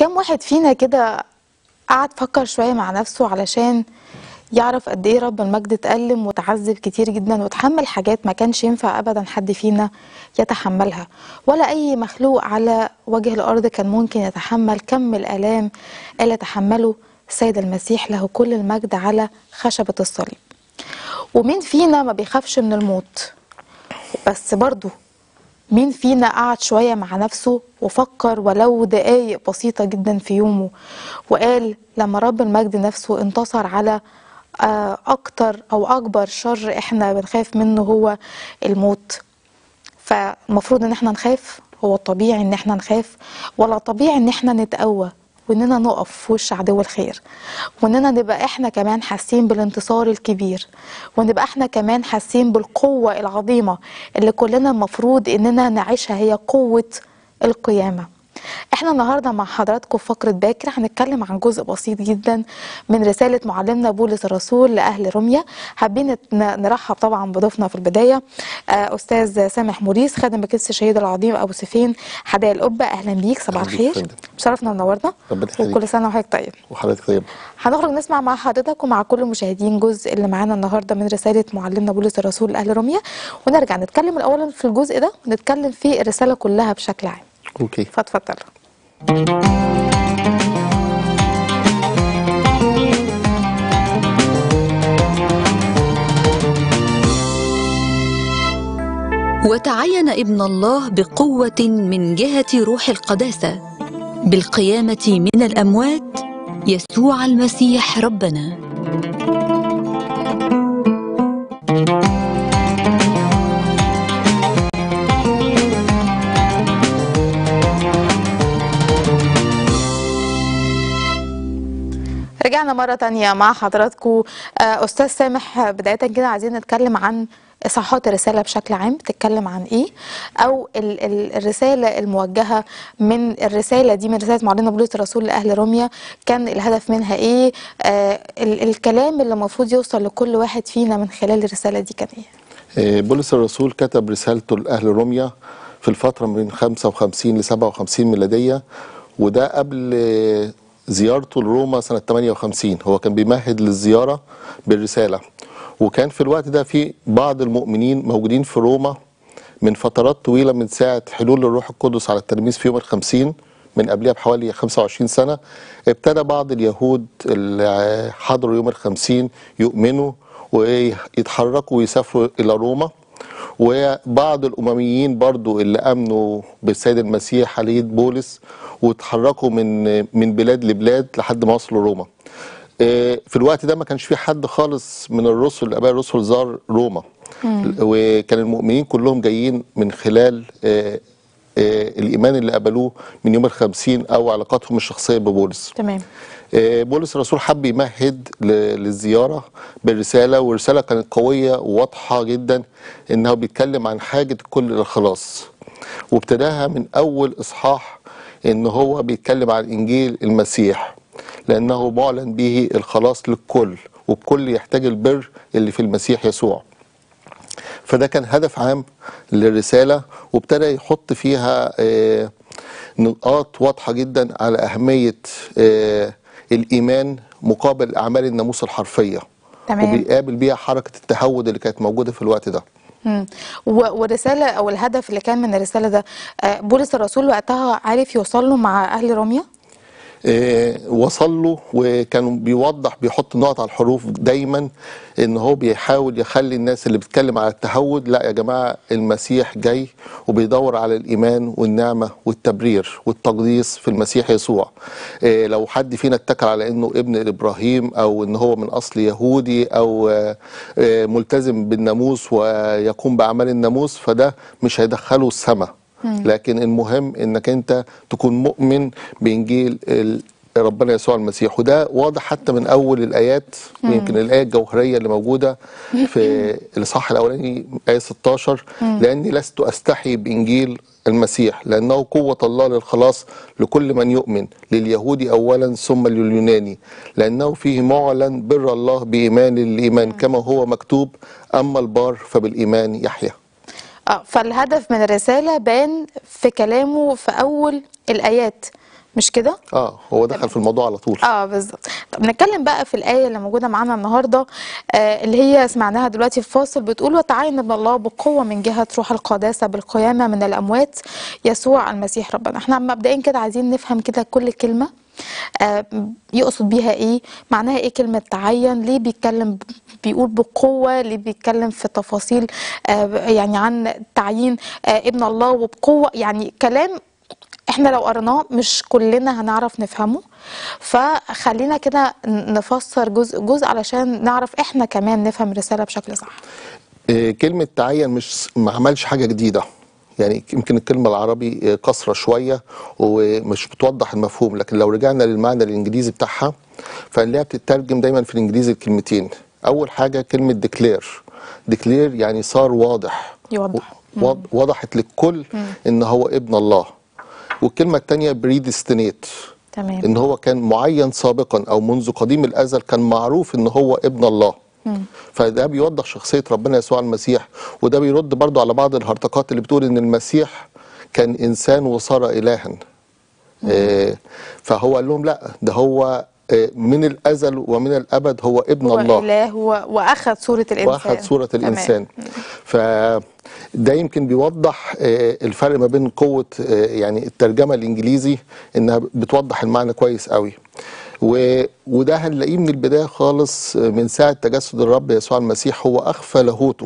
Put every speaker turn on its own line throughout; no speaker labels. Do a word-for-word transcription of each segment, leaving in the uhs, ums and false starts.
كم واحد فينا كده قعد فكر شوية مع نفسه علشان يعرف قد ايه رب المجد اتألم وتعذب كتير جدا وتحمل حاجات ما كانش ينفع ابدا حد فينا يتحملها، ولا اي مخلوق على وجه الارض كان ممكن يتحمل كم الالام اللي تحمله السيد المسيح له كل المجد على خشبة الصليب. ومين فينا ما بيخافش من الموت؟ بس برضو مين فينا قعد شوية مع نفسه وفكر ولو دقايق بسيطة جدا في يومه وقال لما رب المجد نفسه انتصر على أكتر أو أكبر شر إحنا بنخاف منه هو الموت، فالمفروض إن إحنا نخاف؟ هو الطبيعي إن إحنا نخاف ولا طبيعي إن إحنا نتقوى وإننا نقف في وش عدو الخير، وإننا نبقى إحنا كمان حاسين بالانتصار الكبير، ونبقى إحنا كمان حاسين بالقوة العظيمة اللي كلنا المفروض إننا نعيشها، هي قوة القيامة. احنا النهارده مع حضراتكم في فقره باكر هنتكلم عن جزء بسيط جدا من رساله معلمنا بولس الرسول لاهل روميا. حابين نرحب طبعا بضيفنا في البدايه استاذ سامح موريس خادم بكنيسه الشهيد العظيم ابو سيفين حدائق القبه. اهلا بيك، صباح الخير، شرفنا ونورنا وكل سنه وحضرتك طيب.
وحضرتك طيب.
هنخرج نسمع مع حضرتك ومع كل المشاهدين جزء اللي معانا النهارده من رساله معلمنا بولس الرسول لاهل روميا، ونرجع نتكلم الاول في الجزء ده ونتكلم في الرساله كلها بشكل عام.
اوكي،
فاتفضل.
وتعين ابن الله بقوة من جهة روح القداسة بالقيامة من الأموات يسوع المسيح ربنا.
رجعنا مرة تانية مع حضراتكم. أستاذ سامح، بداية كده عايزين نتكلم عن إصحاحات الرسالة بشكل عام، بتتكلم عن إيه؟ أو ال ال الرسالة الموجهة من الرسالة دي، من رسالة معلمنا بولس الرسول لأهل روميا، كان الهدف منها إيه؟ آه ال الكلام اللي المفروض يوصل لكل واحد فينا من خلال الرسالة دي كان إيه؟
بولس الرسول كتب رسالته لأهل روميا في الفترة من خمسة وخمسين ل سبعة وخمسين ميلادية، وده قبل زيارته لروما سنة ثمانية وخمسين. هو كان بيمهد للزيارة بالرسالة، وكان في الوقت ده في بعض المؤمنين موجودين في روما من فترات طويلة من ساعة حلول الروح القدس على التلاميذ في يوم الخمسين، من قبلها بحوالي خمسة وعشرين سنة. ابتدى بعض اليهود اللي حضروا يوم الخمسين يؤمنوا ويتحركوا ويسافروا إلى روما، وبعض الأمميين برضو اللي أمنوا بالسيد المسيح على يد بولس وتحركوا من من بلاد لبلاد لحد ما وصلوا روما. في الوقت ده ما كانش في حد خالص من الرسل الآباء الرسل زار روما، مم. وكان المؤمنين كلهم جايين من خلال الإيمان اللي قبلوه من يوم الخمسين أو علاقاتهم الشخصية ببولس.
تمام.
بولس الرسول حب يمهد للزيارة بالرسالة، والرسالة كانت قوية وواضحة جدا إنه بيتكلم عن حاجة كل الخلاص، وابتداها من أول إصحاح إن هو بيتكلم عن إنجيل المسيح لأنه معلن به الخلاص للكل، وبكل يحتاج البر اللي في المسيح يسوع. فده كان هدف عام للرسالة، وابتدى يحط فيها نقاط واضحة جدا على أهمية الإيمان مقابل أعمال الناموس الحرفية. تمام. وبيقابل بيها حركة التهود اللي كانت موجودة في الوقت ده.
امم والرسالة أو الهدف اللي كان من الرسالة ده، بولس الرسول وقتها عارف يوصل له مع أهل روميا؟
إيه وصل له، وكان بيوضح بيحط نقط على الحروف دايما ان هو بيحاول يخلي الناس اللي بتتكلم على التهود، لا يا جماعه المسيح جاي وبيدور على الايمان والنعمه والتبرير والتقديس في المسيح يسوع. إيه لو حد فينا اتكل على انه ابن ابراهيم او ان هو من اصل يهودي او إيه ملتزم بالناموس ويقوم باعمال الناموس، فده مش هيدخله السماء. لكن المهم انك انت تكون مؤمن بانجيل ربنا يسوع المسيح، وده واضح حتى من اول الايات. يمكن الايه الجوهريه اللي موجوده في الاصحاح الاولاني ايه ستاشر، لاني لست استحي بانجيل المسيح لانه قوه الله للخلاص لكل من يؤمن، لليهودي اولا ثم لليوناني، لانه فيه معلن بر الله بايمان الايمان كما هو مكتوب اما البار فبالايمان يحيى.
اه فالهدف من الرسالة بان في كلامه في أول الآيات مش كده؟
اه هو دخل في الموضوع على طول.
اه بالظبط. طب نتكلم بقى في الآية اللي موجودة معانا النهارده، آه اللي هي سمعناها دلوقتي في فاصل، بتقول وتعين ابن الله بقوة من جهة روح القداسة بالقيامة من الأموات يسوع المسيح ربنا. احنا مبدئيا كده عايزين نفهم كده كل كلمة آه يقصد بيها ايه، معناها ايه كلمة تعين، ليه بيتكلم بيقول بقوة، ليه بيتكلم في تفاصيل آه يعني عن تعيين آه ابن الله وبقوة، يعني كلام احنا لو قرناه مش كلنا هنعرف نفهمه. فخلينا كده نفسر جزء جزء علشان نعرف احنا كمان نفهم الرسالة بشكل صح.
إيه كلمة تعين مش ما عملش حاجة جديدة، يعني يمكن الكلمة العربي قصرة شوية ومش بتوضح المفهوم، لكن لو رجعنا للمعنى الإنجليزي بتاعها فنلاقيها بتترجم دايما في الإنجليزي الكلمتين. أول حاجة كلمة ديكلير، ديكلير يعني صار واضح،
يوضح،
وضحت للكل مم. إن هو ابن الله. والكلمة الثانية بريدستينيت،
تمام،
إن هو كان معين سابقا أو منذ قديم الأزل كان معروف إن هو ابن الله. مم. فده بيوضح شخصية ربنا يسوع المسيح، وده بيرد برضو على بعض الهرطقات اللي بتقول إن المسيح كان إنسان وصار إلها. آه فهو قال لهم لا، ده هو من الأزل ومن الأبد هو ابن
هو
الله،
إله وأخذ صورة الإنسان،
وأخذ صورة الإنسان. فده يمكن بيوضح الفرق ما بين قوة يعني الترجمة الإنجليزي، إنها بتوضح المعنى كويس قوي. وده هنلاقيه من البداية خالص، من ساعة تجسد الرب يسوع المسيح هو أخفى لاهوته،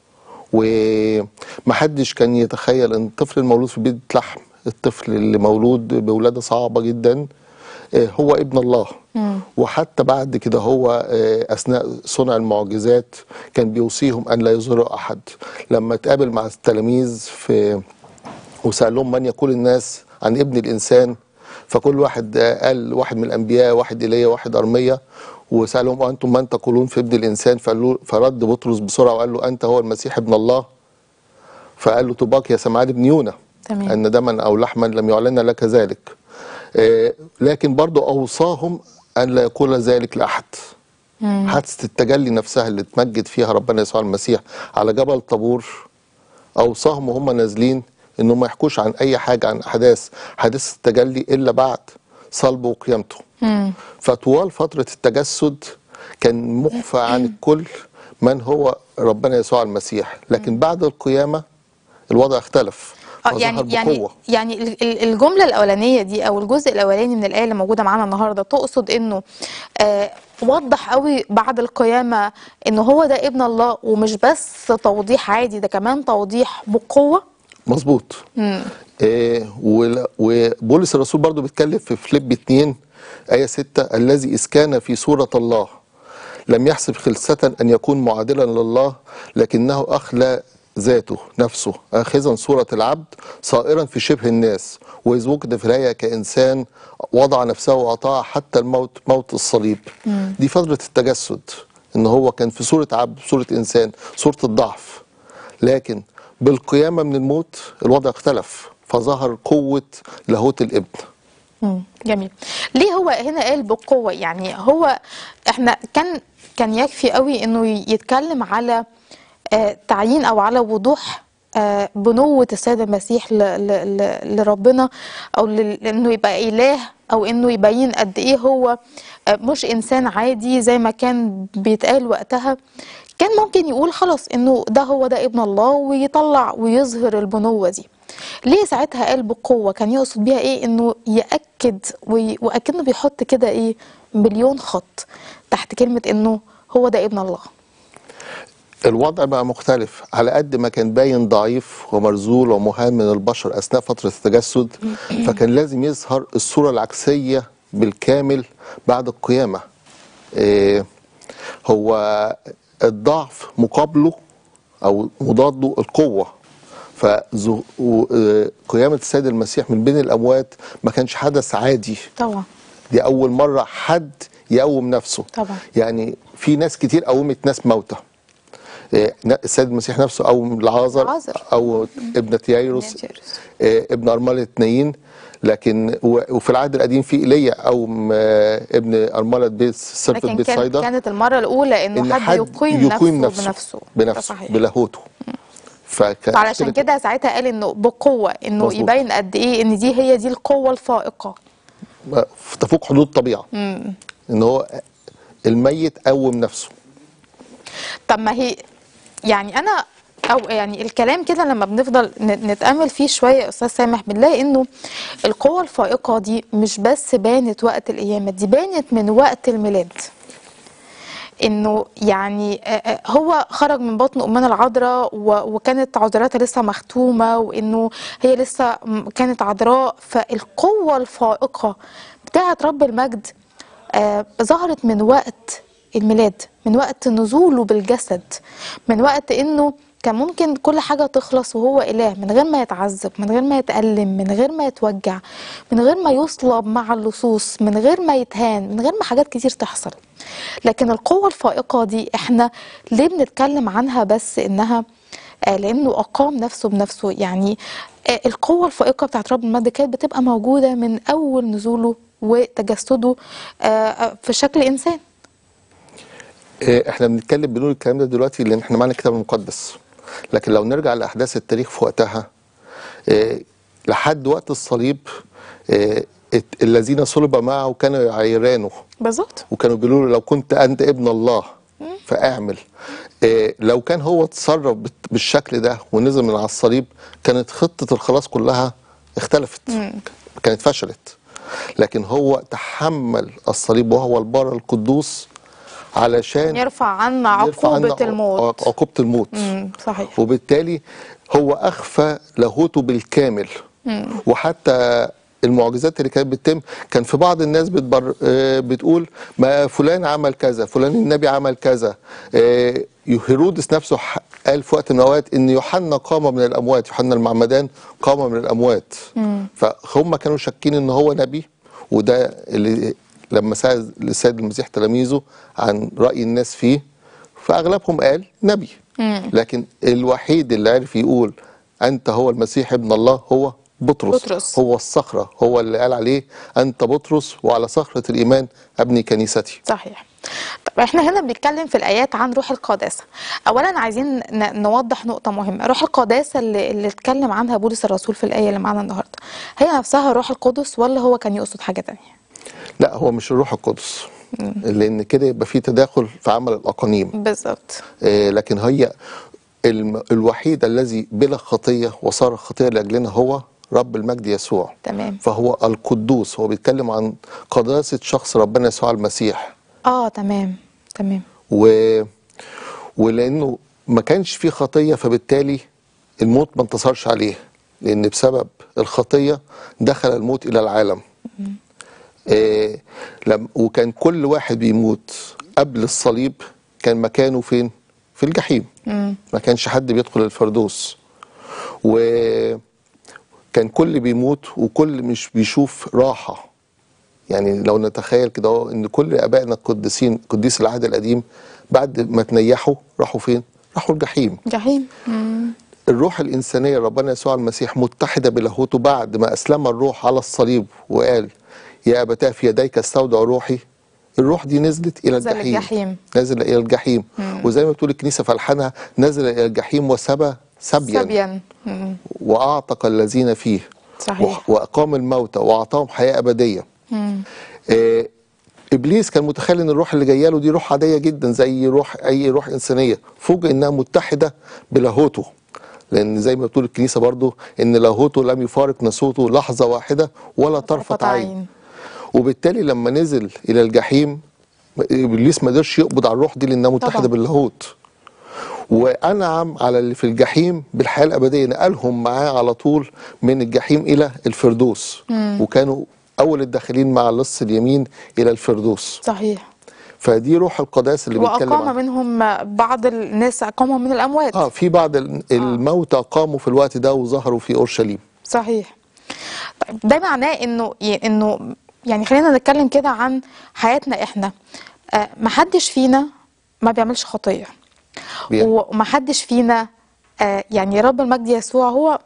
ومحدش كان يتخيل إن الطفل المولود في بيت لحم، الطفل اللي مولود بولادة صعبة جدا، هو ابن الله. مم. وحتى بعد كده هو أثناء صنع المعجزات كان بيوصيهم أن لا يظهروا أحد. لما تقابل مع التلاميذ في وسألهم من يقول الناس عن ابن الإنسان، فكل واحد قال واحد من الأنبياء، واحد إيليا، واحد أرميا، وسألهم أنتم من تقولون في ابن الإنسان؟ فقالوا، فرد بطرس بسرعة وقال له أنت هو المسيح ابن الله. فقال له طباك يا سمعان بن يونا، تمام، أن دما أو لحما لم يعلن لك ذلك. آه لكن برضو أوصاهم أن لا يقول ذلك لأحد. مم. حادثة التجلي نفسها اللي تمجد فيها ربنا يسوع المسيح على جبل طابور، أوصاهم وهم نازلين إنهم ما يحكوش عن أي حاجة عن أحداث حادثة التجلي إلا بعد صلبه وقيامته. مم. فطوال فترة التجسد كان مخفى عن الكل من هو ربنا يسوع المسيح، لكن مم. بعد القيامة الوضع اختلف.
اه يعني يعني يعني الجمله الاولانيه دي او الجزء الاولاني من الايه اللي موجوده معانا النهارده تقصد انه آه وضح قوي بعد القيامه انه هو ده ابن الله، ومش بس توضيح عادي، ده كمان توضيح بقوه.
مظبوط. آه وبولس الرسول برضو بيتكلم في فيليب اتنين آية ستة، الذي إذ كان في صورة الله لم يحسب خلسة أن يكون معادلا لله، لكنه أخلى ذاته نفسه آخذا صورة العبد صائرا في شبه الناس، وإذ وجد في الهيئة كإنسان وضع نفسه وأطاع حتى الموت، موت الصليب. مم. دي فترة التجسد، إن هو كان في صورة عبد، صورة إنسان، صورة الضعف، لكن بالقيامة من الموت الوضع اختلف، فظهر قوة لاهوت الابن.
مم. جميل. ليه هو هنا قال بقوة؟ يعني هو احنا كان كان يكفي قوي انه يتكلم على آه تعيين او على وضوح آه بنوة السيد المسيح ل ل ل لربنا، او انه يبقى اله، او انه يبين قد ايه هو آه مش انسان عادي زي ما كان بيتقال وقتها. كان ممكن يقول خلاص انه ده هو ده ابن الله ويطلع ويظهر البنوة دي. ليه ساعتها قال بقوة؟ كان يقصد بيها ايه؟ انه يأكد وأكنه بيحط كده ايه مليون خط تحت كلمة انه هو ده ابن الله.
الوضع بقى مختلف، على قد ما كان باين ضعيف ومرذول ومهان من البشر أثناء فترة التجسد، فكان لازم يظهر الصورة العكسية بالكامل بعد القيامة. إيه هو الضعف مقابله أو مضاده القوة. فقيامة السيد المسيح من بين الأموات ما كانش حدث عادي
طبعا،
دي أول مرة حد يقوم نفسه طبعا. يعني في ناس كتير قومت ناس موتى، السيد المسيح نفسه قوم لعازر أو ابنة يايروس، ابن أرملة نايين، لكن وفي العهد القديم في ايليا قوم ابن أرملة بيت سرفة بيت صيدا.
كانت المرة الأولى إنه حد, حد يقيم, يقيم نفسه بنفسه
بنفسه بلاهوته.
فعلشان كده ساعتها قال انه بقوة، انه مزبوط. يبين قد ايه ان دي هي دي القوة الفائقة.
تفوق حدود الطبيعه. ان هو الميت قوم نفسه.
طب ما هي يعني انا او يعني الكلام كده لما بنفضل نتامل فيه شويه يا استاذ سامح بنلاقي انه القوه الفائقه دي مش بس بانت وقت القيامه، دي بانت من وقت الميلاد. انه يعني هو خرج من بطن امنا العذراء وكانت عذراتها لسه مختومه، وانه هي لسه كانت عذراء، فالقوه الفائقه بتاعه رب المجد آه ظهرت من وقت الميلاد، من وقت نزوله بالجسد، من وقت انه كان ممكن كل حاجة تخلص وهو إله من غير ما يتعذب، من غير ما يتألم، من غير ما يتوجع، من غير ما يصلب مع اللصوص، من غير ما يتهان، من غير ما حاجات كتير تحصل. لكن القوة الفائقة دي احنا ليه بنتكلم عنها بس انها آه لانه اقام نفسه بنفسه؟ يعني آه القوة الفائقة بتاعت رب المجد كانت بتبقى موجودة من اول نزوله وتجسده آه في شكل انسان.
احنا بنتكلم بنقول الكلام ده دلوقتي لان احنا معنا الكتاب المقدس، لكن لو نرجع لاحداث التاريخ في وقتها اه لحد وقت الصليب اه الذين صلب معه كانوا يعيرانه
بالظبط،
وكانوا بيقولوا له لو كنت انت ابن الله فاعمل. اه لو كان هو اتصرف بالشكل ده ونزل من على الصليب كانت خطة الخلاص كلها اختلفت، مم. كانت فشلت. لكن هو تحمل الصليب وهو البار القدوس علشان
يرفع عنا عقوبة الموت،
عقوبة الموت.
مم. صحيح.
وبالتالي هو أخفى لاهوته بالكامل. مم. وحتى المعجزات اللي كانت بتتم كان في بعض الناس بتبر... بتقول ما فلان عمل كذا، فلان النبي عمل كذا. هيرودس نفسه قال في وقت من الأوقات إن يوحنا قام من الأموات، يوحنا المعمدان قام من الأموات. مم. فهم كانوا شاكين إن هو نبي، وده اللي لما سأل السيد المسيح تلاميذه عن رأي الناس فيه فأغلبهم قال نبي. مم. لكن الوحيد اللي عرف يقول أنت هو المسيح ابن الله هو بطرس. بطرس هو الصخرة، هو اللي قال عليه أنت بطرس وعلى صخرة الإيمان أبني كنيستي.
صحيح. طب احنا هنا بنتكلم في الآيات عن روح القداسة. أولا عايزين نوضح نقطة مهمة، روح القداسة اللي, اللي اتكلم عنها بولس الرسول في الآية اللي معانا النهاردة هي نفسها روح القدس ولا هو كان يقصد حاجة تانية؟
لا، هو مش الروح القدس، مم. لأن كده يبقى في تداخل في عمل الأقانيم.
بالظبط.
آه لكن هي الوحيد الذي بلا خطية وصار خطية لأجلنا هو رب المجد يسوع.
تمام.
فهو القدوس، هو بيتكلم عن قداسة شخص ربنا يسوع المسيح.
اه تمام تمام.
و... ولأنه ما كانش فيه خطية فبالتالي الموت ما انتصرش عليه، لأن بسبب الخطية دخل الموت إلى العالم. آه لم... وكان كل واحد بيموت قبل الصليب كان مكانه فين؟ في الجحيم. مم. ما كانش حد بيدخل الفردوس، وكان كل بيموت وكل مش بيشوف راحة. يعني لو نتخيل كده ان كل ابائنا القديسين قديس العهد القديم بعد ما تنيحوا راحوا فين؟ راحوا الجحيم.
جحيم. مم.
الروح الانسانيه ربنا يسوع المسيح متحده بلاهوته بعد ما اسلم الروح على الصليب وقال يا ابتاه في يديك استودع روحي. الروح دي نزلت الى الجحيم.
الجحيم
نزل الى الجحيم. مم. وزي ما بتقول الكنيسه في الحانها نزل الى الجحيم وسبى سبيا,
سبيا.
واعتق الذين فيه.
صحيح.
واقام الموتى واعطاهم حياه ابديه. آه ابليس كان متخيل ان الروح اللي جايه له دي روح عاديه جدا زي روح اي روح انسانيه، فوجئ انها متحده بلاهوته، لان زي ما بتقول الكنيسه برضو ان لاهوته لم يفارق ناسوته لحظه واحده ولا طرفه عين. وبالتالي لما نزل الى الجحيم ابليس ما قدرش يقبض على الروح دي لانها متحده باللاهوت، وانعم على اللي في الجحيم بالحياه الابديه، نقلهم معاه على طول من الجحيم الى الفردوس. مم. وكانوا اول الداخلين مع اللص اليمين الى الفردوس.
صحيح.
فدي روح القداسه اللي بيتكلم عنها.
واقام منهم بعض الناس اقاموا من الاموات.
اه في بعض الموتى قاموا في الوقت ده وظهروا في اورشليم.
صحيح. طيب ده معناه انه انه يعني خلينا نتكلم كده عن حياتنا احنا. آه محدش فينا ما بيعملش خطيه، ومحدش فينا آه يعني رب المجد يسوع هو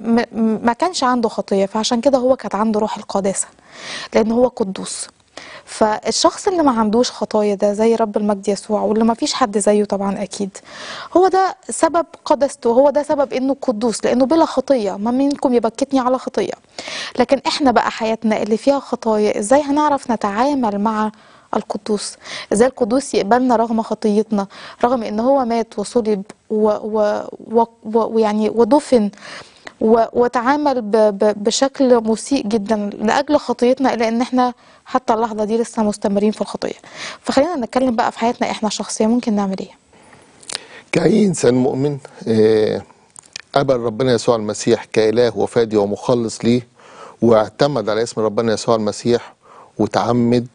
ما كانش عنده خطيه، فعشان كده هو كانت عنده روح القداسه لان هو قدوس. فالشخص اللي ما عندوش خطايا ده زي رب المجد يسوع، واللي ما فيش حد زيه طبعا اكيد، هو ده سبب قدسته، هو ده سبب انه قدوس، لانه بلا خطيه. ما منكم يبكتني على خطيه. لكن احنا بقى حياتنا اللي فيها خطايا، ازاي هنعرف نتعامل مع القدوس؟ ازاي القدوس يقبلنا رغم خطيتنا، رغم ان هو مات وصلب ويعني ودفن وتعامل ب ب بشكل مسيء جدا لاجل خطيتنا، الا ان احنا حتى اللحظه دي لسه مستمرين في الخطيه. فخلينا نتكلم بقى في حياتنا احنا الشخصيه، ممكن نعمل ايه؟
كأي انسان مؤمن قبل ربنا يسوع المسيح كإله وفادي ومخلص ليه، واعتمد على اسم ربنا يسوع المسيح وتعمد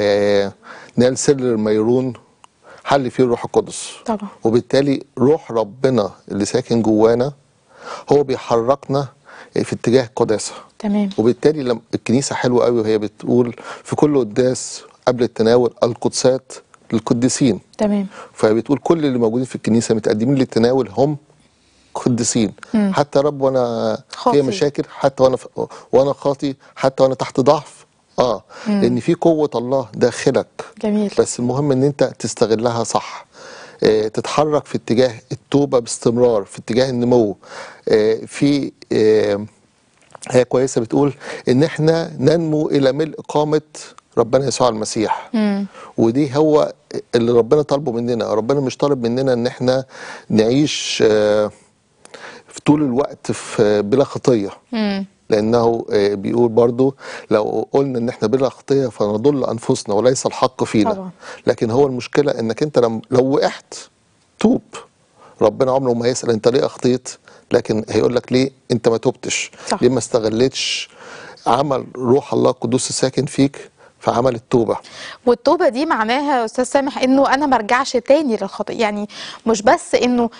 ونال سر الميرون، حل فيه الروح القدس
طبعا.
وبالتالي روح ربنا اللي ساكن جوانا هو بيحركنا في اتجاه القداسه.
تمام.
وبالتالي لما الكنيسه حلوه قوي وهي بتقول في كل قداس قبل التناول القدسات للقديسين.
تمام.
فبتقول كل اللي موجودين في الكنيسه متقدمين للتناول هم قديسين. مم. حتى رب وانا في مشاكل، حتى وانا وانا خاطي، حتى وانا تحت ضعف، اه مم. لان في قوه الله داخلك.
جميل.
بس المهم ان انت تستغلها صح، آه تتحرك في اتجاه التوبه باستمرار، في اتجاه النمو. آه في آه هي كويسه بتقول ان احنا ننمو الى ملء قامه ربنا يسوع المسيح. مم. ودي هو اللي ربنا طالبه مننا. ربنا مش طالب مننا ان احنا نعيش آه في طول الوقت في بلا خطيه. مم. لانه بيقول برضو لو قلنا ان احنا بلا خطيه فنضل انفسنا وليس الحق فينا. طبعا. لكن هو المشكله انك انت لو وقعت توب، ربنا عمره ما هيسال انت ليه اخطيت، لكن هيقول لك ليه انت ما توبتش. صح. ليه ما استغلتش عمل روح الله القدوس الساكن فيك في عمل التوبه.
والتوبه دي معناها يا استاذ سامح انه انا ما ارجعش تاني للخطيه، يعني مش بس انه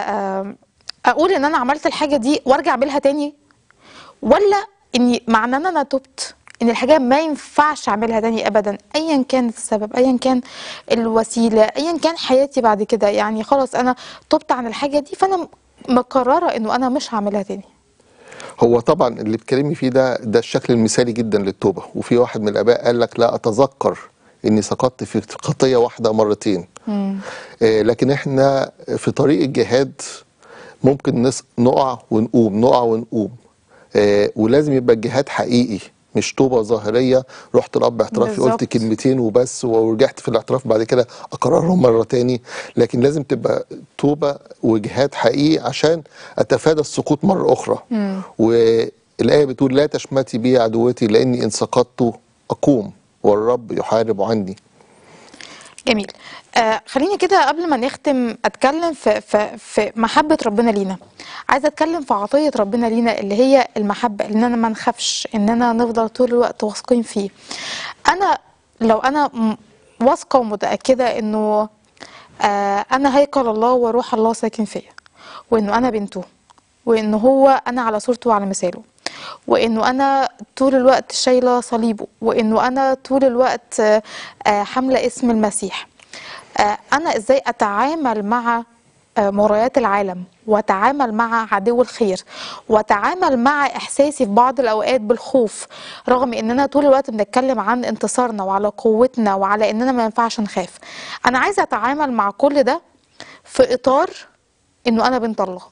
اقول ان انا عملت الحاجه دي وارجع اعملها تاني، ولا اني معنى ان انا تبت ان الحاجه ما ينفعش اعملها تاني ابدا، ايا كان السبب، ايا كان الوسيله، ايا كان حياتي بعد كده. يعني خلاص انا تبت عن الحاجه دي، فانا مقرره انه انا مش هعملها تاني.
هو طبعا اللي بتكلمي فيه ده ده الشكل المثالي جدا للتوبه. وفي واحد من الاباء قال لك لا اتذكر اني سقطت في خطيه واحده مرتين. آه لكن احنا في طريق الجهاد ممكن نس... نقع ونقوم، نقع ونقوم. آه ولازم يبقى الجهاد حقيقي، مش توبه ظاهريه. رحت الاب اعترافي قلت كلمتين وبس ورجعت في الاعتراف بعد كده اكررهم مره تاني. لكن لازم تبقى توبه وجهاد حقيقي عشان اتفادى السقوط مره اخرى. مم. والايه بتقول لا تشمتي بي عدوتي لاني ان سقطت اقوم والرب يحارب عني.
جميل. آه خليني كده قبل ما نختم اتكلم في في في محبه ربنا لينا. عايزه اتكلم في عطيه ربنا لينا اللي هي المحبه، اننا ما نخافش، اننا نفضل طول الوقت واثقين فيه. انا لو انا واثقه ومتاكده انه آه انا هيكل الله وروح الله ساكن فيا، وانه انا بنته، وانه هو انا على صورته وعلى مثاله، وانه انا طول الوقت شايله صليبه، وانه انا طول الوقت حامله اسم المسيح. انا ازاي اتعامل مع مغريات العالم، واتعامل مع عدو الخير، واتعامل مع احساسي في بعض الاوقات بالخوف، رغم اننا طول الوقت بنتكلم عن انتصارنا وعلى قوتنا وعلى اننا ما ينفعش نخاف. انا عايزه اتعامل مع كل ده في اطار انه انا بنت الله.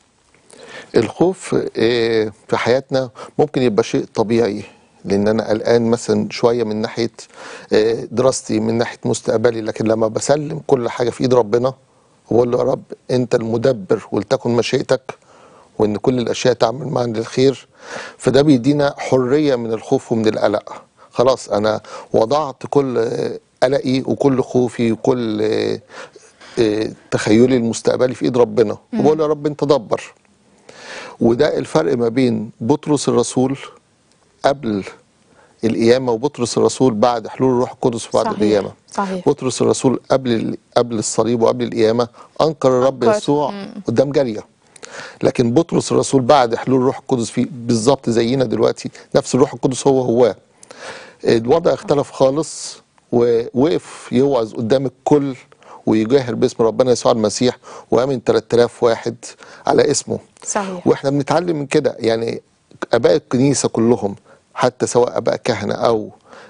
الخوف في حياتنا ممكن يبقى شيء طبيعي، لان انا قلقان مثلا شويه من ناحيه دراستي، من ناحيه مستقبلي. لكن لما بسلم كل حاجه في ايد ربنا وبقول له يا رب انت المدبر ولتكن مشيئتك، وان كل الاشياء تعمل معا للخير، فده بيدينا حريه من الخوف ومن القلق. خلاص انا وضعت كل قلقي وكل خوفي وكل تخيلي المستقبلي في ايد ربنا، وبقول له يا رب انت دبر. وده الفرق ما بين بطرس الرسول قبل القيامه وبطرس الرسول بعد حلول الروح القدس وبعد صحيح. القيامه.
صحيح.
بطرس الرسول قبل قبل الصليب وقبل القيامه انكر الرب يسوع قدام جاريه. لكن بطرس الرسول بعد حلول الروح القدس فيه بالظبط زينا دلوقتي، نفس الروح القدس هو هو. الوضع اختلف خالص، ووقف يوعظ قدام الكل ويجاهر باسم ربنا يسوع المسيح، وامن ثلاثة آلاف واحد على اسمه.
صحيح.
واحنا بنتعلم من كده. يعني اباء الكنيسه كلهم، حتى سواء اباء كهنه او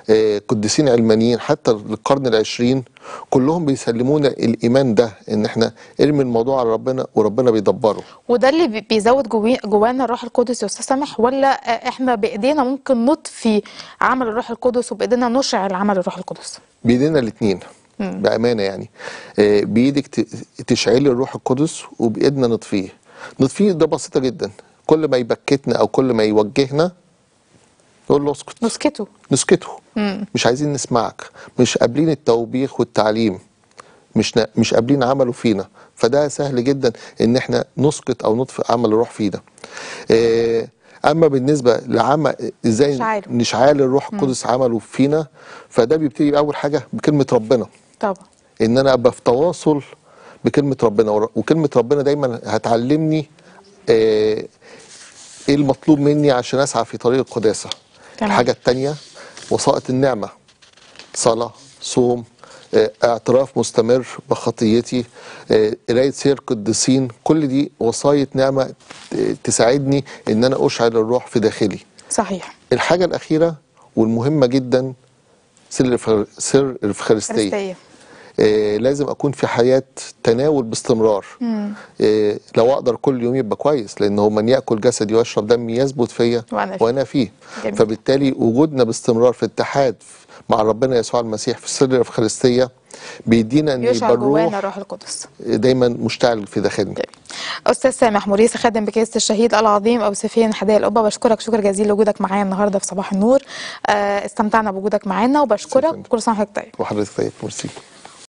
آه، قديسين علمانيين حتى القرن العشرين كلهم بيسلمونا الايمان ده، ان احنا ارمي الموضوع على ربنا وربنا بيدبره.
وده اللي بي- بيزود جوي- جوانا الروح القدس يا استاذ سامح، ولا آه، احنا بايدينا ممكن نطفي عمل الروح القدس وبايدينا نشعل عمل الروح القدس؟
بايدينا الاثنين بامانه يعني. آه، بايدك ت- تشعلي الروح القدس وبايدنا نطفيه. نطفيه ده بسيطه جدا، كل ما يبكتنا او كل ما يوجهنا نقول له اسكت،
نسكته.
نسكته. مش عايزين نسمعك، مش قابلين التوبيخ والتعليم، مش نا... مش قابلين عمله فينا. فده سهل جدا ان احنا نسقط او نطفئ عمل الروح فينا. آه، اما بالنسبه لعمل ازاي
نشعله.
نشعال الروح القدس عمله فينا، فده بيبتدي باول حاجه بكلمه ربنا.
طبعا.
ان انا ابقى في تواصل بكلمه ربنا، ور- وكلمه ربنا دايما هتعلمني آه، ايه المطلوب مني عشان اسعى في طريق القداسه.
تمام.
الحاجه الثانيه وسائط النعمه، صلاه، صوم، آه، اعتراف مستمر بخطيتي، آه، قرايه سير قديسين، كل دي وسائط نعمه ت- تساعدني ان انا اشعل الروح في داخلي.
صحيح.
الحاجه الاخيره والمهمه جدا سر الف- سر الافخارستيه.
ارستيه.
آه، لازم اكون في حياه تناول باستمرار. آه، لو اقدر كل يوم يبقى كويس، لان هو من ياكل جسدي ويشرب دمي يثبت فيا
وأنا فيه.
وانا فيه.
جميل.
فبالتالي وجودنا باستمرار في اتحاد مع ربنا يسوع المسيح في سر الافخارستيه بيدينا ان يبقى
يشعل جوانا
الروح
الروح القدس.
دايما مشتعل في داخلنا.
جميل. استاذ سامح موريس خادم بكنيسه الشهيد العظيم ابو سفيان حدائق القبه، بشكرك شكر جزيل لوجودك معايا النهارده في صباح النور. آه، استمتعنا بوجودك معانا وبشكرك. كل سنه وحضرتك طيب.
وحضرتك طيب، ميرسي.